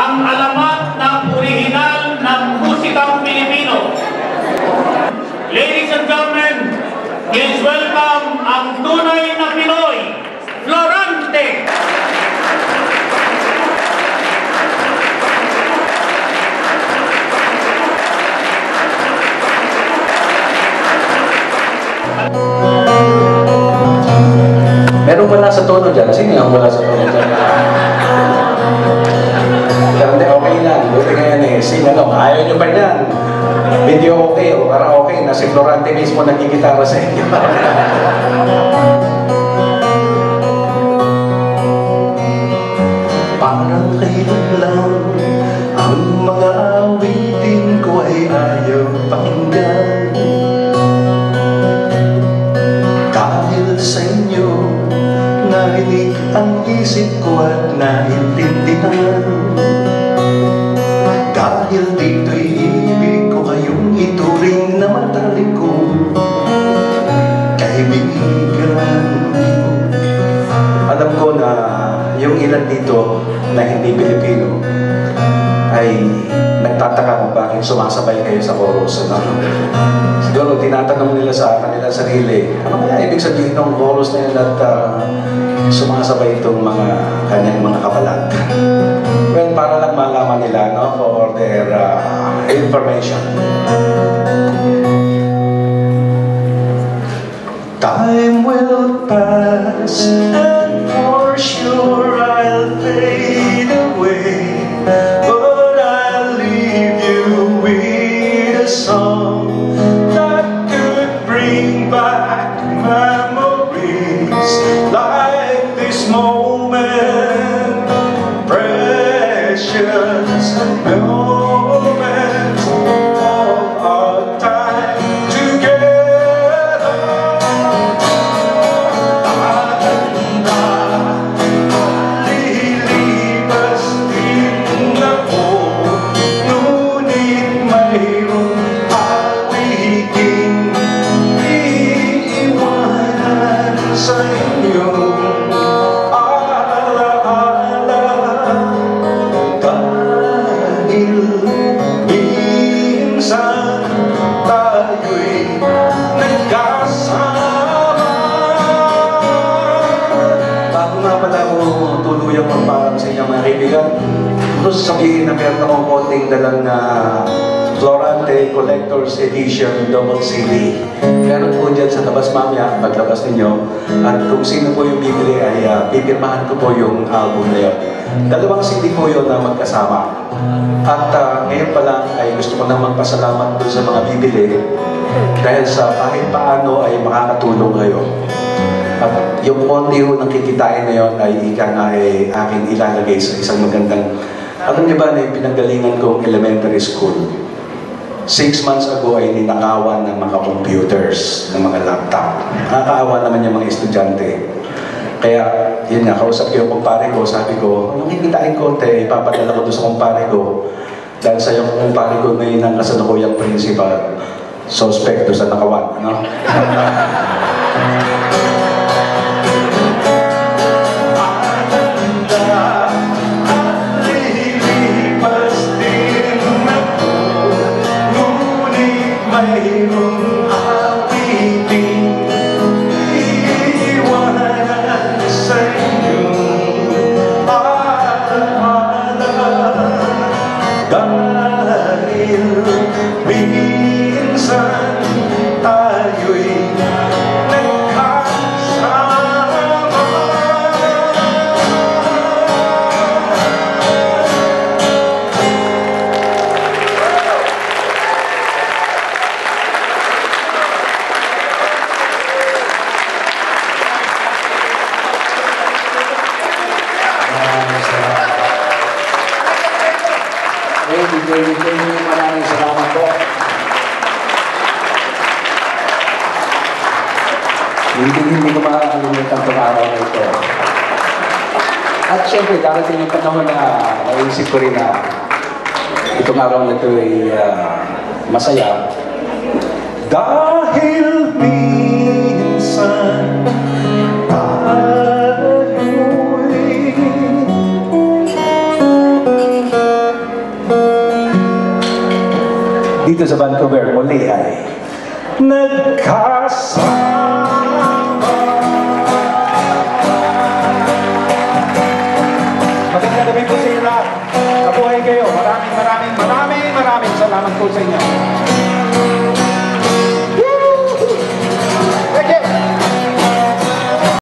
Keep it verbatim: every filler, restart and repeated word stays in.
ang alamat ng orihinal ng musikang Pilipino. Ladies and gentlemen, please welcome ang tunay na Pinoy, Florante! Meron wala sa tono dyan. Sino yung wala sa tono dyan? Hindi, okay lang. Buti nga yan eh. Sino ano? Ayaw nyo pa yan. Video okay o karaoke na si Florante mismo nagigitara sa inyo. Parang kailan lang ang mga awitin ko ay ayaw pakinggan. Dahil sa inyo narinig ang isip ko at naintindihan. Dahil dito'y ibig ko kayong ituring na matalik ko kaibigan. Alam ko na yung ilan dito na hindi Pilipino ay nagtataka kung bakit sumasabay kayo sa chorus. Ano? Siguro tinatanong nila sa kanila sarili, ano kaya ibig sabihin ng chorus na yun at uh, sumasabay itong mga kanyang mga kapalat? Well, para lang malaman nila, no, for their uh, information. Time will pass and for sure I'll fade away, but I'll leave you with a song that could bring back memories like this moment, precious moments of our time together. Gusto sabihin na meron akong konting dalang na Florante Collector's Edition Double C D. Meron po dyan sa tabas mamaya, paglabas ninyo. At kung sino po yung bibili ay uh, pipirmahan ko po yung album na yun. Dalawang C D po yun na magkasama. At uh, ngayon pa lang ay gusto ko nang magpasalamat doon sa mga bibili dahil sa kahit paano ay makakatulong kayo. At yung konti ho ng kikitain na yun ay ika nga ay aking ilalagay sa isang magandang. Alam niyo ba na yung pinanggalingan kong elementary school? Six months ago ay ninakawan ng mga computers, ng mga laptop. Nakakaawa naman yung mga estudyante. Kaya, yun nga, kausap ko yung kumpare ko, sabi ko, nung kikitain konti, ipapadala ko doon sa kumpare ko. Dahil sa yung kumpare ko ngayon ang kasalukuyang principal, suspect doon sa nakawan. Ano? Maraming salamat po. Hindi, hindi ko makakalimutan itong araw na ito. At syempre, darating yung panahon na naisip ko rin na itong araw na ito ay uh, masaya. Dahil minsan tayo'y dito sa Vancouver muli ay nagkasama. Magandang gabi po sa inyo lahat. Kabuhay kayo. Maraming maraming maraming maraming salamat po sa inyo.